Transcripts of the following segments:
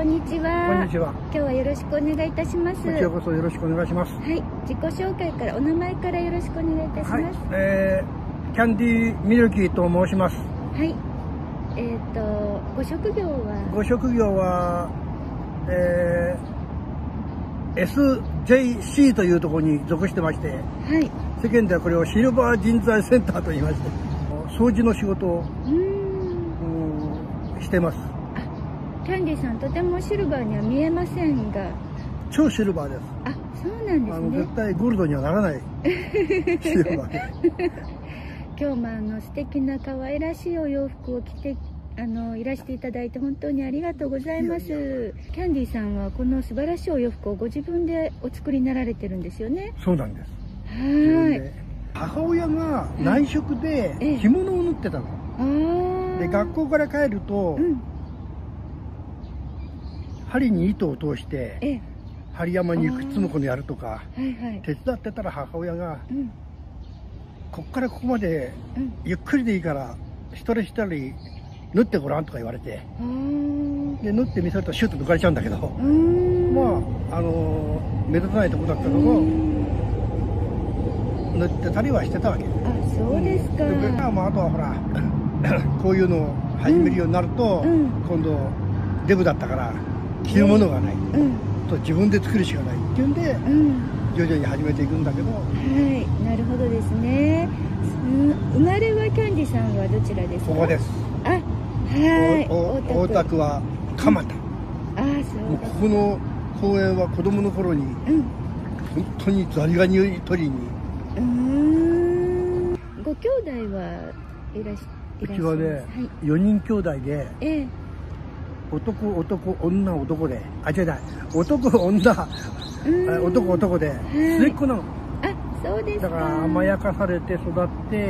んにちは。 こんにちは。 今日はよろしくお願いいたします。 こちらこそよろしくお願いします。 はい、自己紹介からお名前からよろしくお願いいたします。 はい、キャンディーミルキーと申します。 はい。ご職業は？ ご職業は、SJC というところに属してまして、はい、世間ではこれをシルバー人材センターと言いまして、掃除の仕事をしてます。 キャンディーさん、とてもシルバーには見えませんが、 超シルバーです。 あ、そうなんですね。 絶対ゴールドにはならないシルバーで今日も素敵な可愛らしいお洋服を着ていらしていただいて本当にありがとうございます。キャンディーさんはこの素晴らしいお洋服をご自分でお作りになられてるんですよね。 そうなんです。 はい。 母親が内職で着物を縫ってたの。で、学校から帰ると、針に糸を通して針山にくっつむこのやるとか手伝ってたら、母親がこっからここまでゆっくりでいいから一人一人縫ってごらんとか言われて、で縫ってみせるとシュッと抜かれちゃうんだけど、まあ目立たないとこだったけども縫ってたりはしてたわけ。 あ、そうですか。 あとはほらこういうのを始めるようになると、今度デブだったから着るものがない、と自分で作るしかないっていうんで、徐々に始めていくんだけど。はい、 なるほどですね。生まれはキャンディさんはどちらですか？ ここです。 あ、はい。 大田区は蒲田。 あ、そうここの公園は子供の頃に本当にザリガニ取りに。 ご兄弟はいらっしゃいます？ うちはね、4人兄弟で、男、女、男で、違う、男、女、男、男で、末っ子なの。 あ、そうですか。 だから甘やかされて育って、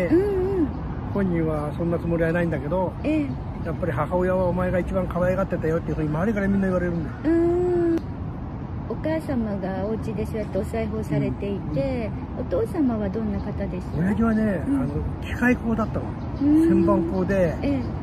本人はそんなつもりはないんだけど、やっぱり母親はお前が一番可愛がってたよっていうふうに周りからみんな言われるんだよ。 お母様がお家でそうやってお裁縫されていて、お父様はどんな方でした？ 親父はね、機械工だったの。旋盤工で、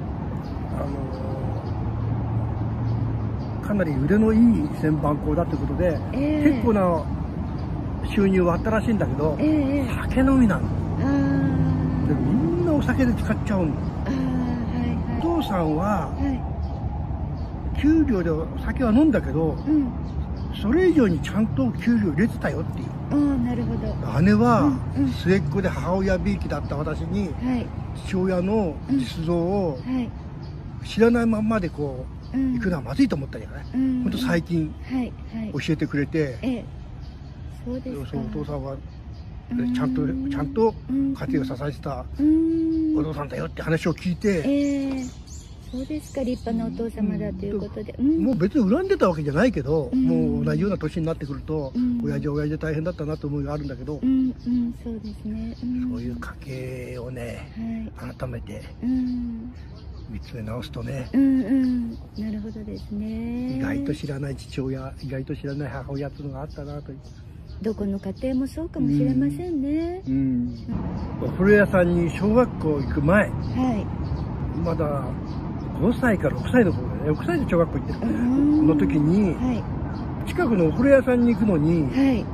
かなり腕のいい旋盤工だってことで、結構な収入はあったらしいんだけど、酒飲みなの。でみんなお酒で使っちゃうの。お父さんは、給料で酒は飲んだけど、それ以上にちゃんと給料入れてたよっていう。 なるほど。 姉は末っ子で母親びいきだった私に、父親の実像を知らないまんまでこう行くのはまずいと思ったんじゃない？本当最近教えてくれて、 そうですか。 お父さんはちゃんと家庭を支えてたお父さんだよって話を聞いて。 そうですか、立派なお父様だということで。 もう別に恨んでたわけじゃないけど、もう同じような年になってくると、親父は親父で大変だったなと思いがあるんだけど、 そうですね。 そういう家系をね、改めて見つめ直すとね、 なるほどですね。 意外と知らない父親、意外と知らない母親っていうのがあったなと。 どこの家庭もそうかもしれませんね。 お風呂屋さんに小学校行く前、まだ5歳か6歳の頃だね、6歳で小学校行ってるの時に、近くのお風呂屋さんに行くのに、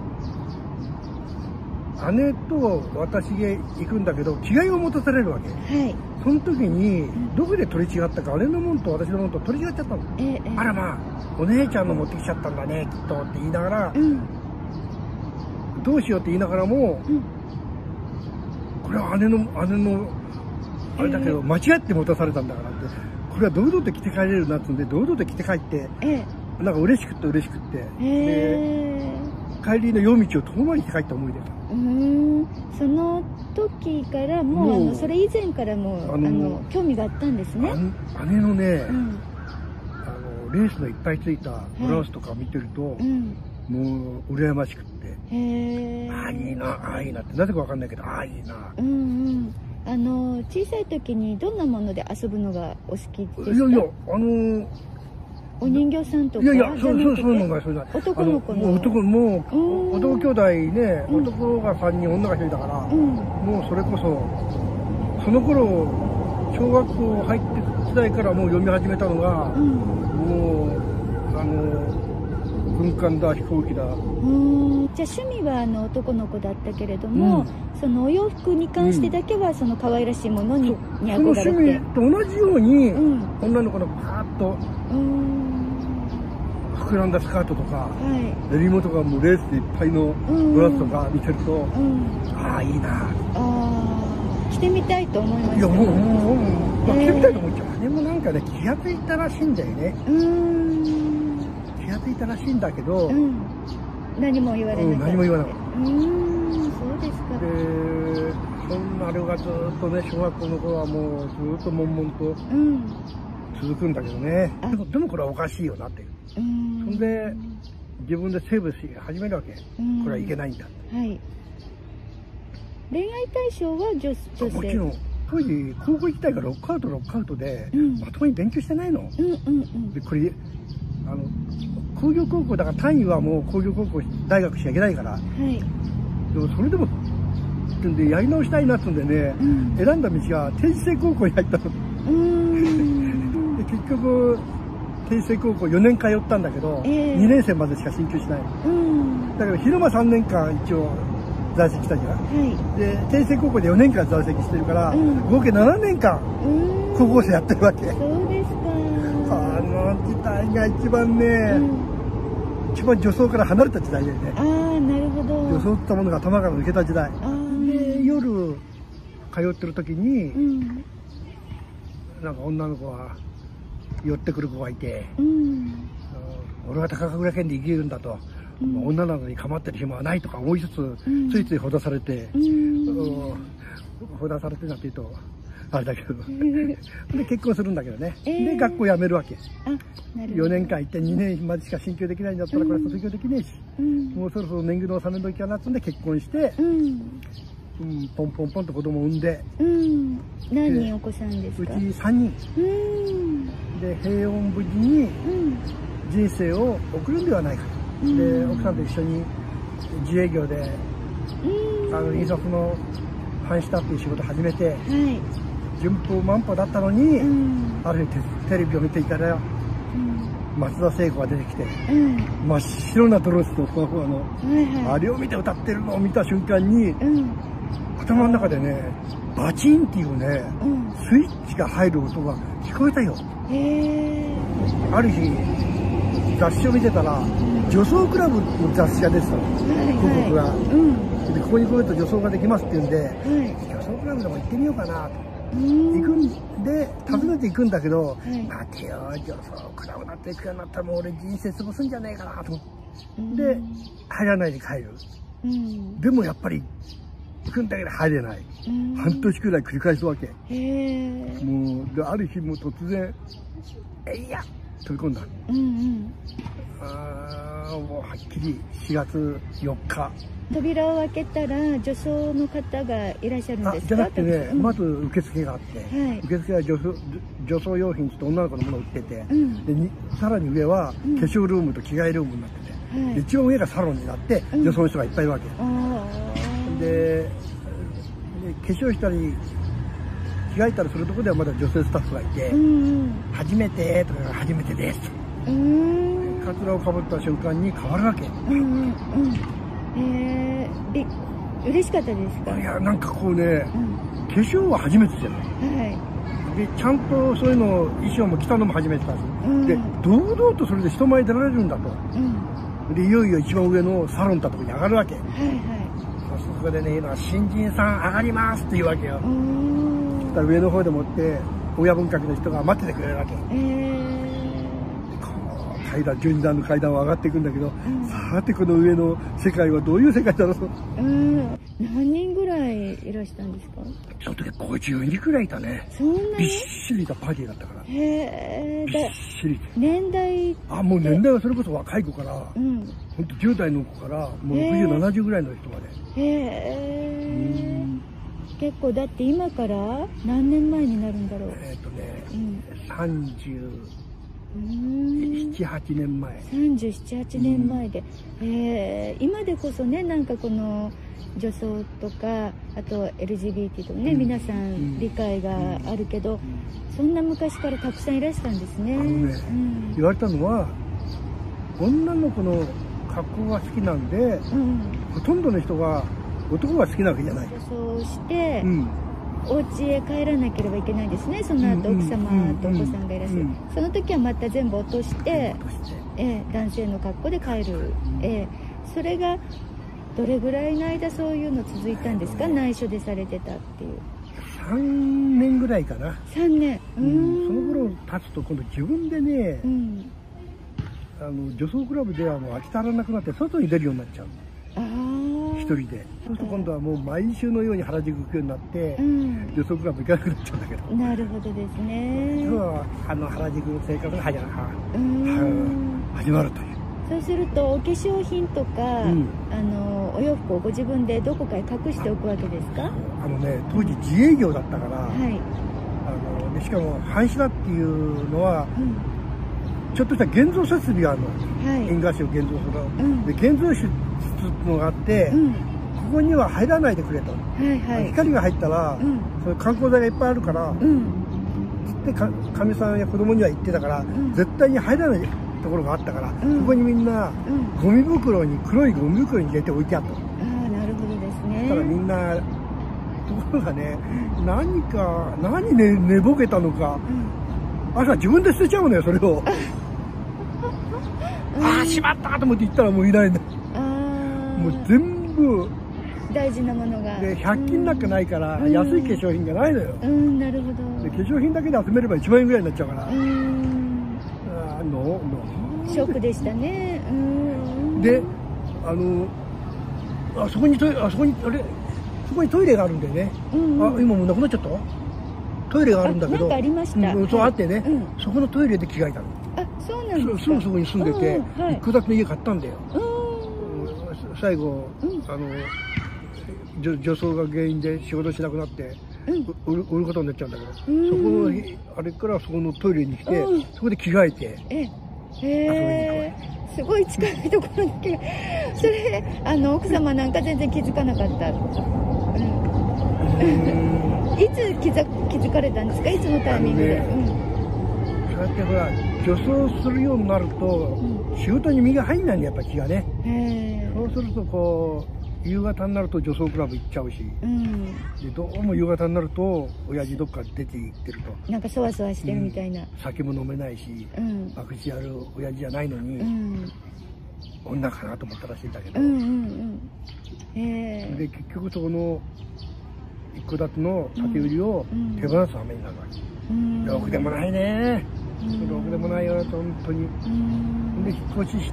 姉と私が行くんだけど着替えを持たされるわけ。その時にどこで取り違ったか、姉のもんと私のもんと取り違っちゃったの。あらまあ、お姉ちゃんの持ってきちゃったんだねきっとって言いながら、どうしようって言いながらも、これは姉のあれだけど間違って持たされたんだからって、これは堂々と着て帰れるなってんで堂々と着て帰って、なんか嬉しくってで帰りの夜道を遠回りして帰った思い出が。 その時からもうそれ以前からも興味があったんですね。 姉のね、レースのいっぱいついたブラウスとか見てると、もう羨ましくって、ああいいなああいいなって、なぜかわかんないけど、ああいいな。 小さい時にどんなもので遊ぶのがお好きですか？ いやいや、 お人形さんとか？ いやいや、そういうのがそういうの。 男の子の男兄弟ね、男が3人女が1人だから、もうそれこそその頃小学校入って時代からもう読み始めたのが、もう軍艦だ飛行機だ。 じゃあ趣味は男の子だったけれども、そのお洋服に関してだけはその可愛らしいものに憧れて、 その趣味と同じように、女の子のパーッと膨らんだスカートとか、襟元がもうレースでいっぱいのブラウスとか見てると、ああいいな、 着てみたいと思いました。 いやもう着てみたいと思っちゃう。あれもなんかね、気がついたらしいんだよね。気がついたらしいんだけど、 何も言われなかった。 何も言わなかった。 そうですか。 で、そんなあれがずっとね、小学校の頃はもうずっと悶々と続くんだけどね。でもこれはおかしいよなっていう。そんで自分でセーブし始めるわけ。これはいけないんだ。 はい。恋愛対象は女性。 もちろん。当時高校自体がロックアウトで、まともに勉強してないの。でこれ工業高校だから単位はもう工業高校大学しか行けないから、でもそれでもってんでやり直したいなってんでね、選んだ道が定時制高校に入ったの。で結局定時制高校4年通ったんだけど、2年生までしか進級しない。だから昼間3年間一応在籍したじゃん。で定時制高校で4年間在籍してるから、合計7年間高校生やってるわけ。 そうですか。 あの時代が一番ね、一番女装から離れた時代だよね。 なるほど。 女装ったものが頭から抜けた時代で、夜通ってる時に、なんか女の子が寄ってくる子がいて、俺は高倉健で生きるんだと、女なのに構ってる暇はないとか思いつつ、ついついほだされて、ほだされてなんて言うとあれだけどで結婚するんだけどね、で学校辞めるわけ。4年間行って2年までしか進級できないんだったらこれ卒業できねえし、もうそろそろ年貢の納め時かなってんで結婚して、ポンポンポンと子供を産んで、 何人お子さんですか？ うち3人で平穏無事に人生を送るんではないかと。で奥さんと一緒に自営業で印刷のファンシタっていう仕事を始めて、順風満帆だったのに、ある日テレビを見ていたら、松田聖子が出てきて、真っ白なドレスとふわふわの、あれを見て歌ってるのを見た瞬間に、頭の中でね、バチンっていうね、スイッチが入る音が聞こえたよ。ある日雑誌を見てたら、女装クラブの雑誌が出てたの、広告が。でここに来ると女装ができますって言うんで、女装クラブでも行ってみようかなと。行くんで訪ねていくんだけど、待てよ、女装クラブなんて行くようになったらもう俺人生過ごすんじゃねえかなと思って、で入らないで帰る。でもやっぱり行くんだけど入れない。半年くらい繰り返すわけ。もうである日も突然えいや飛び込んだ。もうはっきり4月4日。 扉を開けたら女装の方がいらっしゃるんですか？ じゃなくてね、まず受付があって、受付は女装用品と女の子のものを売ってて、でさらに上は化粧ルームと着替えルームになってて、一番上がサロンになって女装の人がいっぱいいるわけ。で化粧したり着替えたりするところではまだ女性スタッフがいて「初めて」とか「初めてです」と。カツラをかぶった瞬間に変わるわけ。 嬉しかったですか？ いや、なんかこうね、化粧は初めてじゃない。でちゃんとそういうの衣装も着たのも初めてだし、で堂々とそれで人前に出られるんだと。でいよいよ一番上のサロンだとこに上がるわけ。そこでね、今新人さん上がりますって言うわけよ。そしたら上の方でもって親分閣の人が待っててくれるわけ。階段、12段の階段を上がっていくんだけど、さてこの上の世界はどういう世界だろうと。 何人ぐらいいらしたんですか？ その時50人くらいいたね。 そんなに？ びっしりいたパーティーだったから。びっしり。 年代？ もう年代はそれこそ若い子から、本当10代の子からもう60、70ぐらいの人まで。 結構だって今から何年前になるんだろう。 37、8年前。 37、8年前で、今でこそね、なんかこの女装とかあと LGBT とね、皆さん理解があるけど、そんな昔からたくさんいらしたんですね。 言われたのは女の子の格好が好きなんで、ほとんどの人が男が好きなわけじゃない。 そうして、お家へ帰らなければいけないんですね。その後奥様とお子さんがいらっしゃる。その時はまた全部落として、男性の格好で帰る。それがどれぐらいの間そういうの続いたんですか？内緒でされてたっていう。 3年ぐらいかな。 3年。 その頃経つと今度自分でね、女装クラブではもう飽き足らなくなって外に出るようになっちゃう。一人で。そうすると今度はもう毎週のように原宿行くようになって、女装クラブ行かなくなっちゃうんだけど。なるほどですね。今日は原宿の生活が始まるという。 そうするとお化粧品とか、お洋服をご自分でどこかへ隠しておくわけですか？ 当時自営業だったから、しかも半紙だっていうのは、ちょっとした現像設備があるの。印画紙を現像する。で現像室っていうのがあって、ここには入らないでくれと。光が入ったら、そういう観光剤がいっぱいあるから、つってかみさんや子供には言ってたから、絶対に入らないところがあったから、ここにみんなゴミ袋に、黒いゴミ袋に入れて置いてあった。 なるほどですね。 だからみんな、ところがね、何寝ぼけたのか、朝自分で捨てちゃうのよ、それを。しまったと思って行ったらもういないんだ。もう全部大事なものが。 で、100均なんかないから、安い化粧品がないのよ。 なるほど。 で、化粧品だけで集めれば1万円ぐらいになっちゃうから。 ショックでしたね。 で、そこにトイレがあるんでね。今もうなくなっちゃった？トイレがあるんだけど。 なんかありました。 そうあってね、そこのトイレで着替えたの。 そうなんですか。 すぐそこに住んでて、一戸建ての家買ったんだよ。最後、女装が原因で仕事しなくなって、売ることになっちゃうんだけど、そこの、あれからそこのトイレに来て、そこで着替えて、 すごい近いところだけど、それ、奥様なんか全然気づかなかった。いつ気づかれたんですか？いつのタイミングで。 そうやってほら、女装するようになると、仕事に身が入んないんだよ、やっぱ気がね。そうするとこう、夕方になると女装クラブ行っちゃうし、でどうも夕方になると親父どっか出て行ってると、 なんかそわそわしてるみたいな。 酒も飲めないし、博打やる親父じゃないのに、女かなと思ったらしいんだけど、で結局そこの一戸建ての建て売りを手放す羽目になるわけ。ろくでもないね。ろくでもないよ、本当に。で引っ越しして、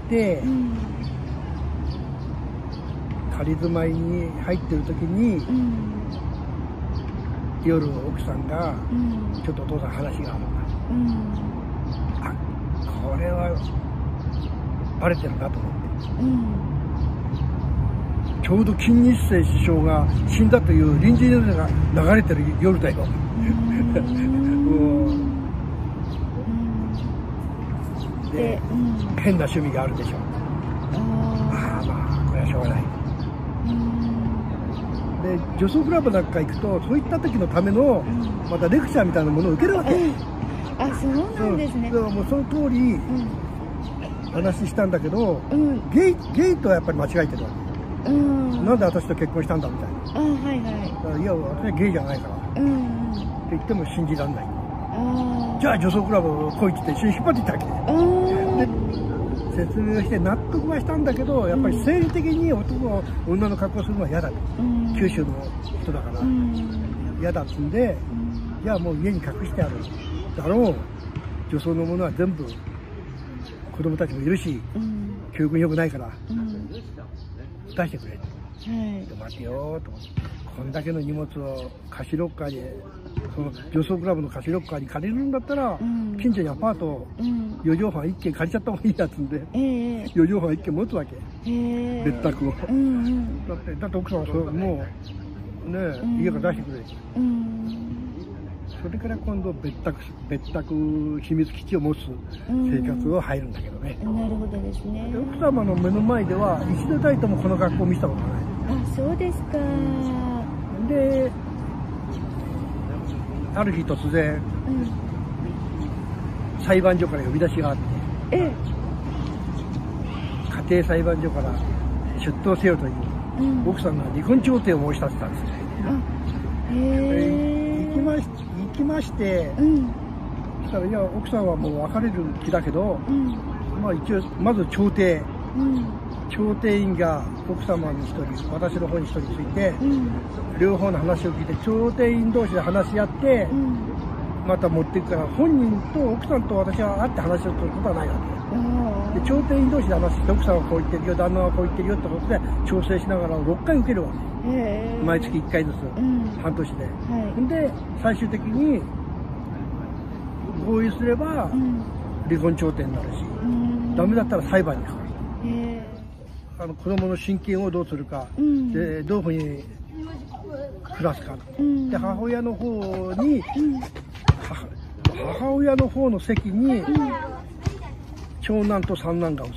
仮住まいに入ってる時に、夜奥さんが、ちょっとお父さん話があるんだ。これはバレてるなと思って。ちょうど金日成首相が死んだという臨時ニュースが流れてる夜だよ。で、変な趣味があるでしょ。まあこれはしょうがない。で女装クラブなんか行くとそういった時のためのまたレクチャーみたいなものを受けるわけ。 そうなんですね。 もうその通り話したんだけど、ゲイとはやっぱり間違えてるわけ。なんで私と結婚したんだみたいな。いや私はゲイじゃないからって言っても信じられない。じゃあ女装クラブ来いって言って一緒に引っ張っていったわけ。説明をして納得はしたんだけど、やっぱり生理的に男が女の格好するのは嫌だと。九州の人だから嫌だっつんで、じゃあもう家に隠してあるだろう、女装のものは全部子供たちもいるし、教育に良くないから出してくれと。待てよと思って、こんだけの荷物を貸しロッカーに、その女装クラブの貸しロッカーに借りるんだったら、近所にアパート4畳半1軒借りちゃった方がいいやつんで、4畳半1軒持つわけ、別宅を。だって奥さんはもうね、家から出してくれ。それから今度別宅秘密基地を持つ生活を入るんだけどね。 なるほどですね。 奥様の目の前では一度たりともこの学校を見せたことない。 そうですか。 である日突然、裁判所から呼び出しがあって、 家庭裁判所から出頭せよという、奥さんが離婚調停を申し立てたんですね。行きまして、そしたらいや奥さんはもう別れる気だけど、まあ一応まず調停、調停員が奥様に1人、私の方に1人ついて、両方の話を聞いて調停員同士で話し合って、また持っていくから、本人と奥さんと私は会って話をすることはないわけで、調停員同士で話して奥さんはこう言ってるよ、旦那はこう言ってるよってことで調整しながら6回受けるわけ、毎月1回ずつ、半年で、で最終的に合意すれば離婚調停になるし、ダメだったら裁判にかかる。子供の親権をどうするか、でどういうふうに暮らすか、で母親の方に、母親の方の席に長男と三男が移って、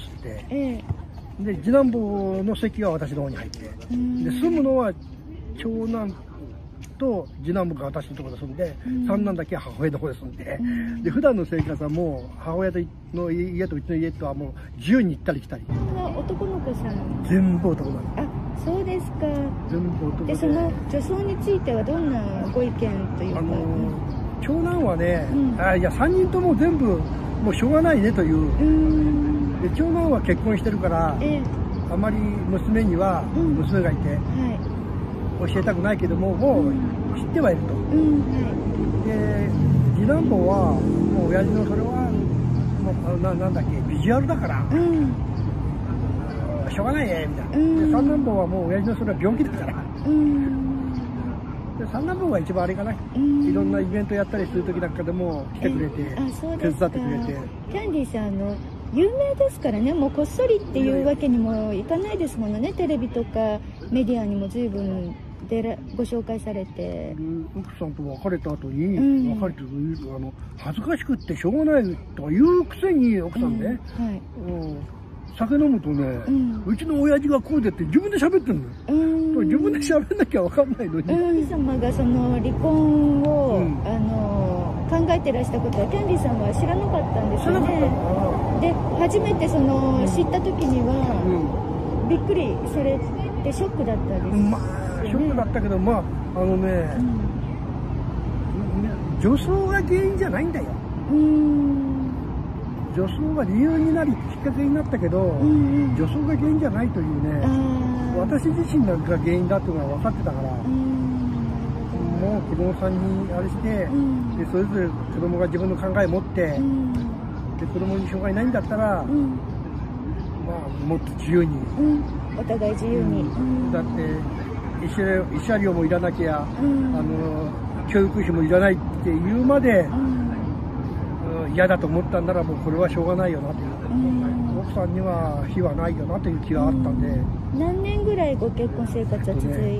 で次男坊の席は私の方に入って、で住むのは長男と次男坊が私のところで住んで、三男だけは母親の方で住んで、で普段の生活はもう母親の家とうちの家とはもう自由に行ったり来たり。 男の子さん？ 全部男なの。 あ、そうですか。 全部男で。 その女装についてはどんなご意見というか。 長男はね、いや3人とも全部もうしょうがないねという。で長男は結婚してるから、あまり娘には、娘がいて、教えたくないけども、もう知ってはいると。で次男坊はもう親父のそれはもうなんだっけ、ビジュアルだから、しょうがないねみたいな。で三男坊はもう親父のそれは病気だから。で三男坊が一番あれかな、いろんなイベントやったりする時なんかでも来てくれて、手伝ってくれて。 キャンディーさん有名ですからね、もうこっそりっていうわけにもいかないですものね。テレビとかメディアにも随分ご紹介されて。 奥さんと別れた後に、別れて恥ずかしくってしょうがないとか言うくせに奥さんね、酒飲むとね、うちの親父がこうでって自分で喋ってるのよ。自分で喋んなきゃ分かんないのに。 奥様がその離婚を、考えてらしたことはキャンディーさんは知らなかったんですよね。で初めてその知った時には、びっくりされてショックだったです。 まあショックだったけど、まあ女装が原因じゃないんだよ。女装が理由になりきっかけになったけど、女装が原因じゃないというね、私自身なんかが原因だっていうのは分かってたから、もう子供さんにあれして、でそれぞれ子供が自分の考えを持って、で子供に障害ないんだったら、まあもっと自由に、 お互い自由に、 だって慰謝料もいらなきゃ、教育費もいらないっていうまで、嫌だと思ったんならもうこれはしょうがないよなという、奥さんには非はないよなという気があったんで。 何年ぐらいご結婚生活は続いたんですか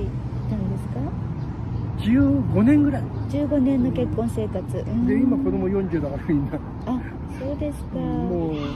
？15年ぐらい。 15年の結婚生活。 で今子供40だからみんな。 あ、そうですか。 もうね、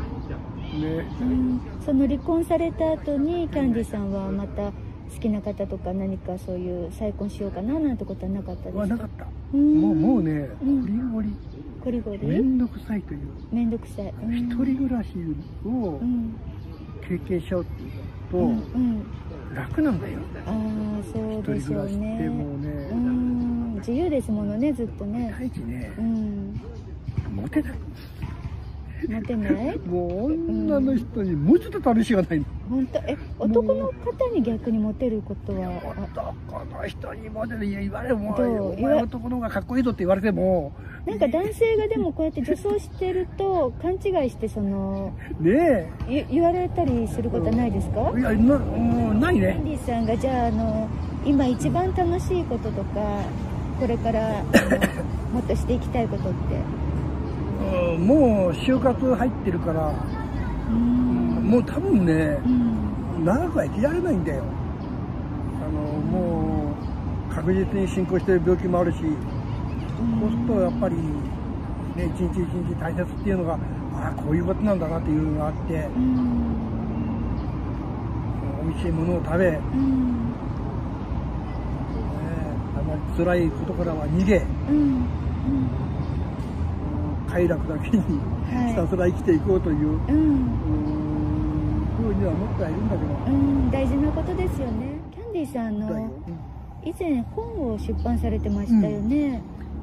その離婚された後にキャンディーさんはまた好きな方とか何かそういう再婚しようかななんてことはなかったですか？ なかった。もうね、 ゴリゴリめんどくさいという。 めんどくさい。 一人暮らしを経験しちゃうと楽なんだよ。 ああ、そうでしょうね。 でもね、 自由ですものね、ずっとね。 第一ね、モテない。 モテない？ もう女の人にもうちょっと試しがないの。 本当？男の方に逆にモテることは？ 男の人にモテる言われも、お前男の方がかっこいいぞって言われても。 なんか男性がでもこうやって女装してると勘違いしてそのねえ言われたりすることはないですか？ いやないね。 キャンディーさんがじゃあ今一番楽しいこととかこれからもっとしていきたいことって？ もう就活入ってるから、もう多分ね、長くは生きられないんだよ。もう確実に進行してる病気もあるし。そうするとやっぱり、ね、一日一日大切っていうのがこういうことなんだなっていうのがあって、美味しいものを食べ、あまり辛いことからは逃げ、快楽だけにひたすら生きていこうという、 ふうには思ってはいるんだけど、 大事なことですよね。キャンディーさん以前本を出版されてましたよね。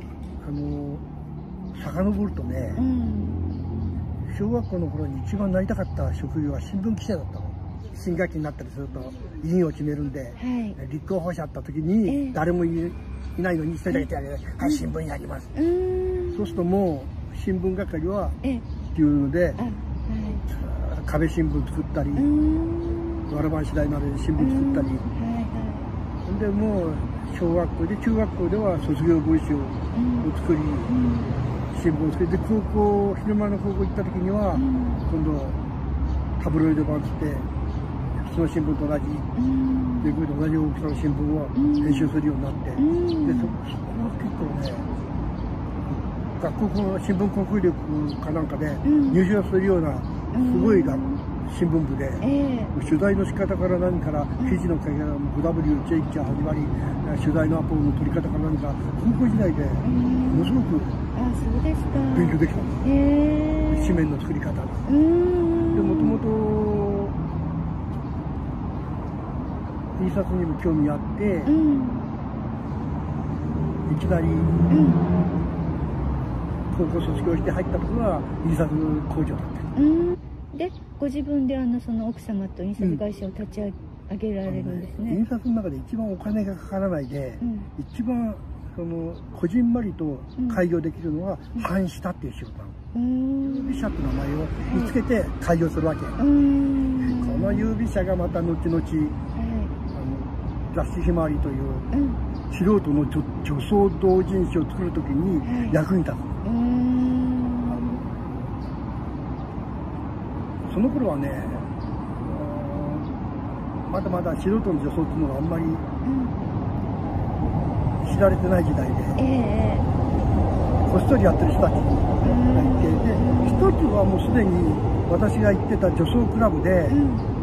遡るとね、小学校の頃に一番なりたかった職業は新聞記者だったの。新学期になったりすると委員を決めるんで、立候補者あった時に誰もいないのに一人だけ手挙げて「はい、新聞やります」。そうするともう新聞係はっていうので壁新聞作ったり、わらばん次第まで新聞作ったり、でもう小学校で中学校では卒業文集を作り、新聞を作りで、昼間の高校行った時には今度タブロイド版つって普通の新聞と同じ同じ大きさの新聞を編集するようになって、でそこは結構ね、学校の新聞コンクールかなんかで入賞するようなすごい新聞部で、取材の仕方から何から記事の書き方、5W チェンジャー始まり、取材のアポの取り方から何か、高校時代でものすごく勉強できたんです。紙面の作り方で、もともと印刷にも興味あって、いきなり高校卒業して入ったところは印刷工場だった。 で、ご自分でその奥様と印刷会社を立ち上げられるんですね。 印刷の中で一番お金がかからないで、一番こじんまりと開業できるのは版下っていう仕事なの。郵備社って名前を見つけて開業するわけ。この郵備社がまた後々雑誌ひまわりという素人の女装同人誌を作るときに役に立つ。その頃はね、まだまだ素人の女装っていうのがあんまり知られてない時代で、こっそりやってる人たちがいて、一つはもうすでに私が行ってた女装クラブで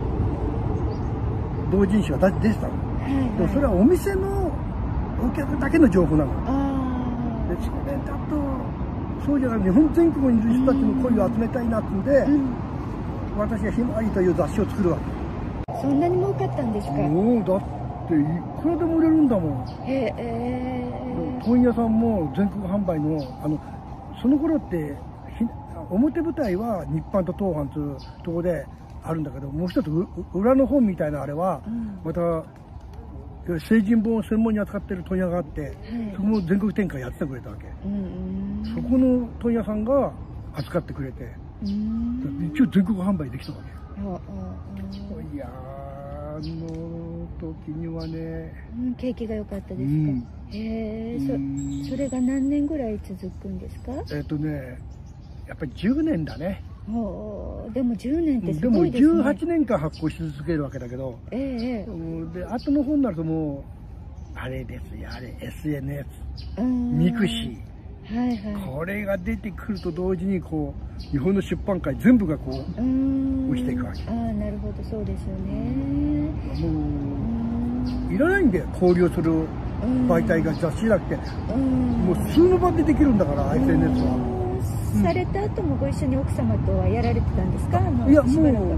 同人誌が出てたの。でもそれはお店のお客だけの情報なの。でそれだとそうじゃなくて日本全国にいる人たちの声を集めたいなってんで、私がひまわりという雑誌を作るわけ。 そんなに儲かったんですか？ もうだっていくらでも売れるんだもん。問屋さんも全国販売のその頃って表舞台は日販と東販というところであるんだけど、もう一つ裏の本みたいなあれはまた成人本を専門に扱ってる問屋があって、そこも全国展開やってくれたわけ。そこの問屋さんが扱ってくれて、一応全国販売できたわけ。いやあの時にはね、 景気が良かったですか？それが何年ぐらい続くんですか？ やっぱり10年だね。 でも10年ってすごいですね。 でも18年間発行し続けるわけだけど、で後の方になるともうあれですよ、あれ SNS、ミクシー、これが出てくると同時にこう日本の出版界全部がこう落ちていくわけ。 なるほど、そうですよね。 もういらないんだよ、交流する媒体が雑誌じゃなくて、もう数の場でできるんだから、SNS は。 された後もご一緒に奥様とはやられてたんですか？ いや、もう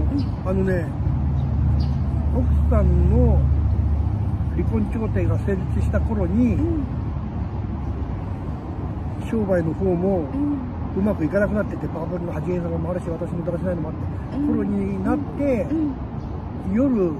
奥さんの離婚調停が成立した頃に、商売の方もうまくいかなくなってて、パーボリの八元様もあるし、私もだらしないのもあって頃になって、夜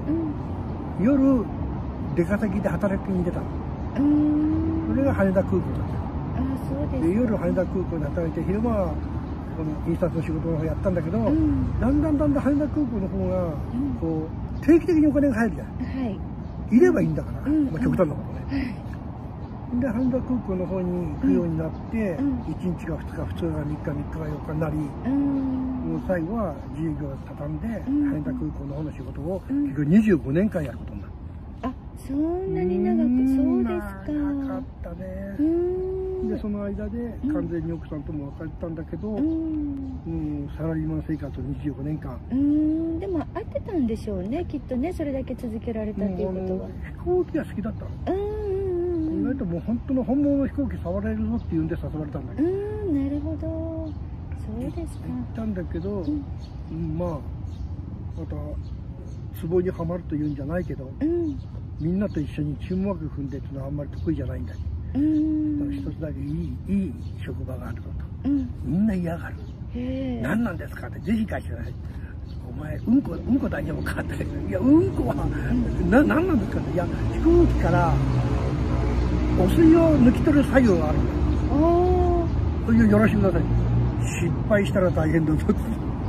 出稼ぎで働きに出たの。それが羽田空港だった。で夜羽田空港で働いて、昼間はこの印刷の仕事の方やったんだけど、だんだん羽田空港の方がこう定期的にお金が入るじゃん。いればいいんだから、極端なことね。で羽田空港の方に行くようになって、1日か2日、2日が3日、3日が4日になり、もう最後は自営業を畳んで、羽田空港の方の仕事を結局25年間やることになる。 そんなに長く、そうですか。 長かったね。でその間で完全に奥さんとも別れたんだけど、サラリーマン生活を25年間。 でも合ってたんでしょうね、きっとね、それだけ続けられたっていうことは。 飛行機が好きだったの。意外ともう本当の本物の飛行機触れるぞっていうんで誘われたんだけど。なるほど、そうですか。 行ったんだけど、まあまたツボにはまるというんじゃないけど、みんなと一緒にチームワーク組んでっていうのはあんまり得意じゃないんだよ。一つだけいい職場があること、みんな嫌がる。何なんですかって、ぜひ返してない。お前うんこ大丈夫かって、いやうんこは何なんですかって、いや飛行機からお水を抜き取る作業があるんだ。それをよろしてください。失敗したら大変だぞって。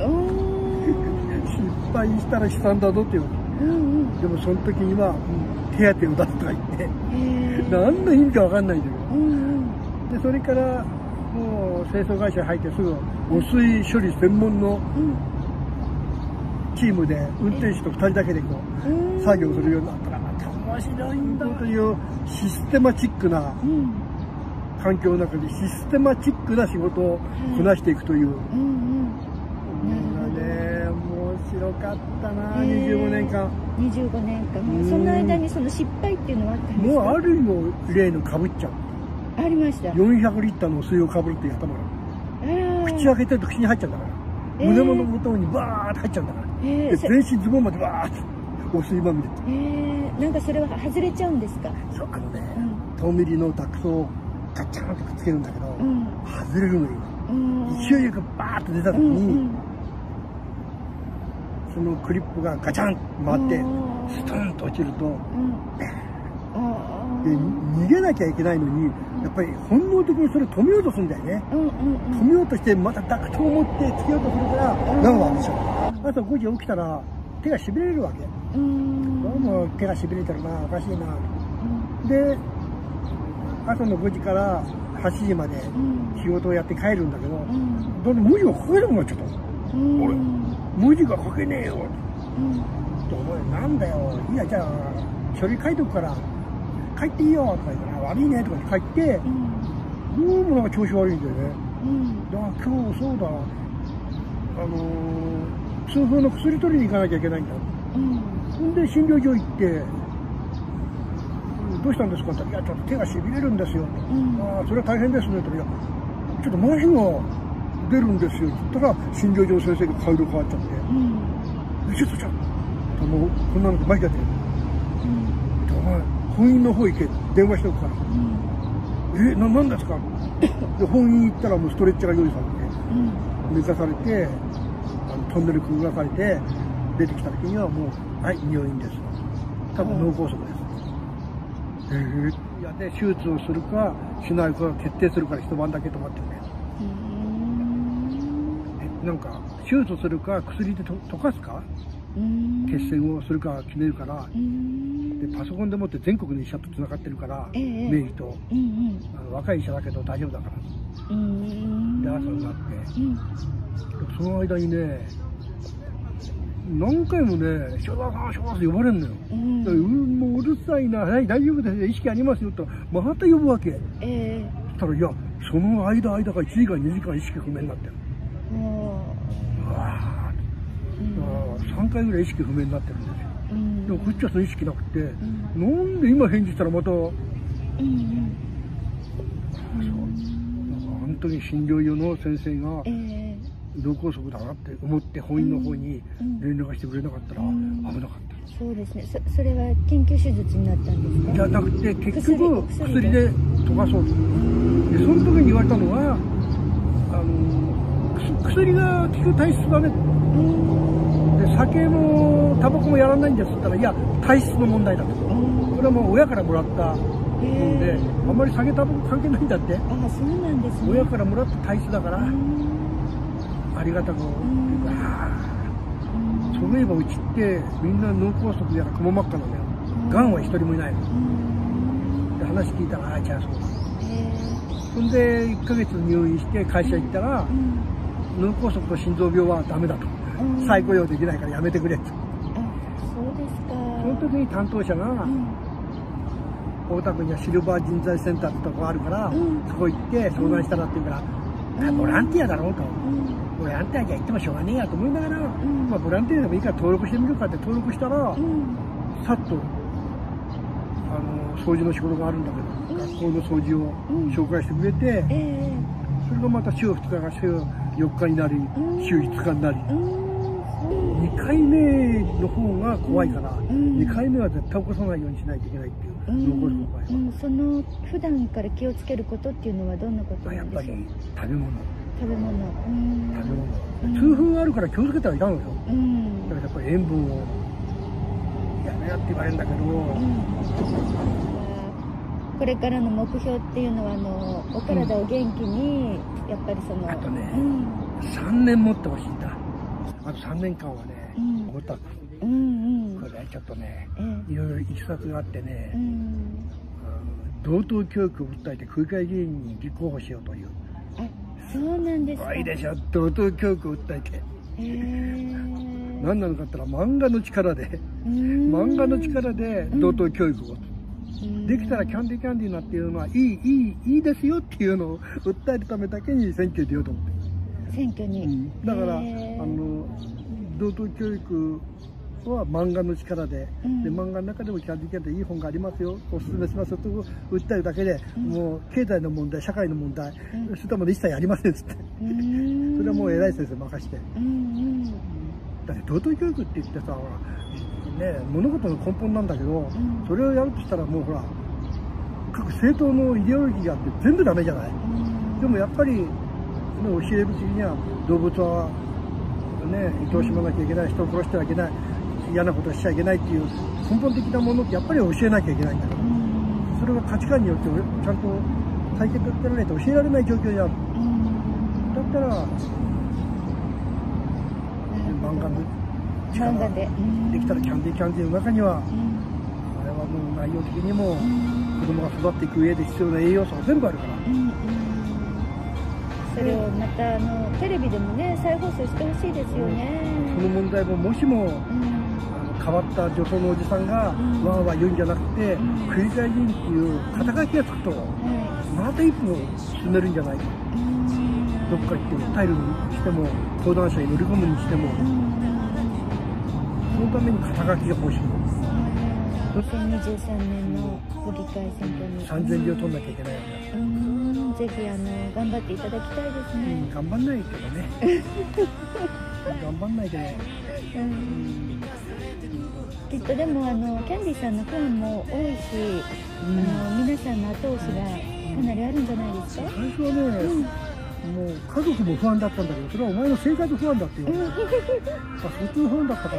失敗したら悲惨だぞって言う。でもその時には手当を出すとか言って、何の意味か分かんないんだけど。でそれからもう清掃会社に入ってすぐ汚水処理専門のチームで運転手と2人だけでこう作業するようになったら、また面白いんだというシステマチックな環境の中でシステマチックな仕事をこなしていくという。面白かったな、25年間。 25年間。その間にその失敗っていうのはあったんですか？ もうあるよ、例のかぶっちゃう。 ありました。 400リッターのお水をかぶるってやったもん。口開けてると口に入っちゃうんだから。胸元の元にバーって入っちゃうんだから。で全身ズボンまでバーってお水まみれ。 なんかそれは外れちゃうんですか？ そう、遠ミリのダクトをガチャンとくっつけるんだけど、外れるのよ。勢いよくバーッと出た時に、そのクリップがガチャンと回ってストンと落ちると、で逃げなきゃいけないのに、やっぱり本能的にそれ止めようとするんだよね。止めようとしてまたダクトを持ってつけようとするから何話でしょ。朝5時起きたら手がしびれるわけ。どうも手がしびれてるな、おかしいな。で朝の5時から8時まで仕事をやって帰るんだけど、だんだん文字が書けなくなっちゃった。俺文字が書けねえよ。お前なんだよ、いやじゃあ書類書いとくから帰っていいよとか言ったら、悪いねとかって帰って、どうもなんか調子悪いんだよね。今日そうだ、痛風の薬取りに行かなきゃいけないんだ。そんで診療所行って、どうしたんですかって言ったら、いやちょっと手がしびれるんですよ。ああそれは大変ですねって言ったら、いやちょっと麻痺が出るんですよって言ったら、診療所の先生が顔色変わっちゃって、ちょっともうこんなの麻痺が出る。お前本院の方行け、電話しておくから。何ですかで本院行ったらもうストレッチャーが用意されて、寝かされて、トンネルくぐらされて出てきた時にはもう、はい、入院です。多分脳梗塞です。いやで手術をするかしないか決定するから一晩だけ泊まってね。なんか手術するか薬で溶かすか血栓をするか決めるから、でパソコンでもって全国の医者とつながってるから、名医と、若い医者だけど大丈夫だから、で朝になって、その間にね何回もね、昭和さん、昭和さん呼ばれるのよ。もううるさいな、はい、大丈夫ですよ、意識ありますよと、また呼ぶわけ。そしたら、いや、その間が1時間、2時間意識不明になってる。3回ぐらい意識不明になってるんですよ。でもこっちはその意識なくて、なんで今返事したらまた、本当に診療所の先生が、脳梗塞だなって思って本院の方に連絡してくれなかったら危なかった。 そうですね。それは緊急手術になったんですか？ じゃなくて結局薬で溶かそうと。でその時に言われたのは薬が効く体質だね。で酒もタバコもやらないんですって言ったら、いや体質の問題だと。これはもう親からもらったもので、あんまり酒タバコ関係ないんだって。 あ、そうなんですね。 親からもらった体質だから。ありがたく、そういえばうちってみんな脳梗塞やらくも膜下なのよ。がんは一人もいないの。で話聞いたら、じゃあそうだ。そんで1ヶ月入院して会社行ったら、脳梗塞と心臓病はダメだと。再雇用できないからやめてくれと。 そうですか。 その時に担当者が、大田区にはシルバー人材センターってとこがあるから、そこ行って相談したらって言うから、ボランティアだろうと。ボランティアじゃ行ってもしょうがねえやと思いながら、まあボランティアでもいいから登録してみるかって登録したら、さっと掃除の仕事があるんだけど、学校の掃除を紹介してくれて、それがまた週2日が週4日になり、週5日になり、 2回目の方が怖いから、2回目は絶対起こさないようにしないといけないっていう、残すの場合は。 その普段から気をつけることっていうのはどんなことなんでしょう？ やっぱり食べ物。痛風があるから気をつけたらいかんのよ。だからやっぱり塩分をやめなって言われるんだけど。 これからの目標っていうのはお体を元気にやっぱりあとね、3年持ってほしいんだ。あと3年間はね、ごたく。これちょっとね、いろいろいきさつがあってね、同等教育を訴えて区議会議員に立候補しようという。 そうなんですか。 いいでしょ、同等教育を訴えて。何なのかって言ったら漫画の力で同等教育を。できたらキャンディーなっていうのはいいですよっていうのを訴えるためだけに選挙に出ようと思って。 選挙に。 だから同等教育は漫画の力で、漫画の中でもキャンディーいい本がありますよ、おすすめしますよと訴えるだけで、もう経済の問題、社会の問題、そういったもの一切ありませんっつって。それはもう偉い先生任して。だって同等教育って言ってさ、物事の根本なんだけど、それをやるとしたらもうほら、各政党のイデオロギーがあって全部ダメじゃない。でもやっぱり、教える的には動物は愛おしまなきゃいけない、人を殺してはいけない、嫌なことをしちゃいけないっていう根本的なものってやっぱり教えなきゃいけないんだけど、それが価値観によってちゃんと対決やらないと教えられない状況にある。だったら漫画でできたらキャンディーの中には、あれはもう内容的にも子供が育っていく上で必要な栄養素が全部あるから。 それをまたテレビでもね、再放送してほしいですよね。 その問題ももしも、変わった女装のおじさんがわーわー言うんじゃなくて、区議会議員っていう肩書きがつくと、また一歩進めるんじゃないか。どっか行って訴えるにしても、登壇者に乗り込むにしても、そのために肩書きが欲しいの。 2023年の区議会選挙に 3000票取んなきゃいけないわけだ。 ぜひ頑張っていただきたいですね。 頑張んないけどね。頑張んないけど。 きっとでもキャンディーさんのファンも多いし、皆さんの後押しがかなりあるんじゃないですか。 最初はね、もう家族も不安だったんだけど、それはお前の生活不安だって言われて、そっちの不安だったから。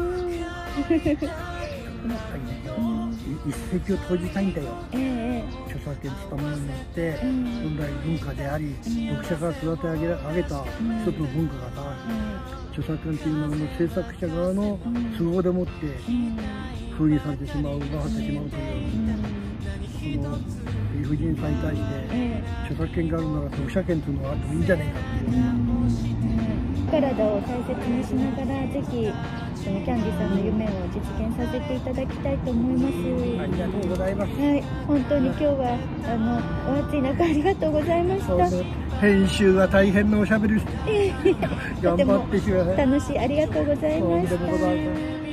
一石を投じたいんだよ。著作権したものによって本来文化であり、読者が育て上げた一つの文化がさ、著作権というものの制作者側の都合でもって封印されてしまう、奪われてしまうという、その理不尽さに対して著作権があるなら読者権というのがあってもいいんじゃないかっていう。 体を大切にしながら、ぜひそのキャンディーさんの夢を実現させていただきたいと思います。 ありがとうございます。 はい、本当に今日はお暑い中ありがとうございました。 編集が大変なおしゃべり頑張ってください。 楽しい、ありがとうございました。